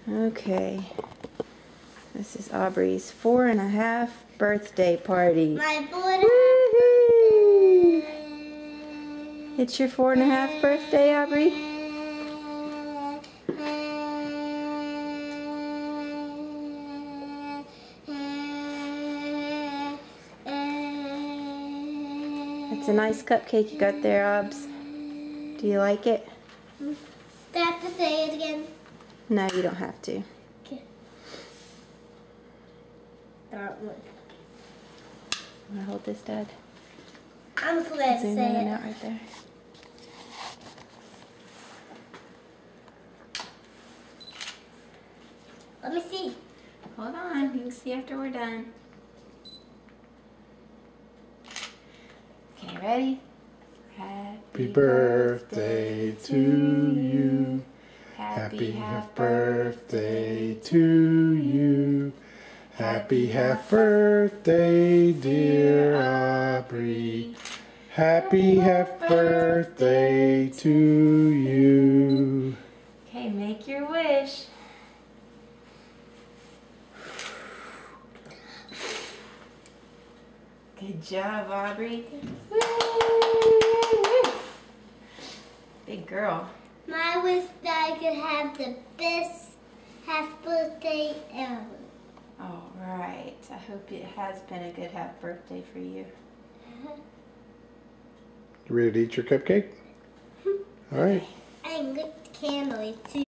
Okay. This is Aubrey's 4.5 birthday party. My 4.5 birthday. It's your 4.5 birthday, Aubrey? It's a nice cupcake you got there, Obs. Do you like it? Do I have to say it again? No, you don't have to. Okay. That one. Want to hold this, Dad? I'm just glad to Zoom say in and it. out right there. Let me see. Hold on, you can see after we're done. Okay, ready? Happy birthday to you. Happy half birthday to you. Happy half birthday, dear Aubrey. Happy half birthday to you. Okay, make your wish. Good job, Aubrey. Woo! Big girl. My wish that I could have the best half birthday ever. All right. I hope it has been a good half birthday for you. You ready to eat your cupcake? All right. And good candle too.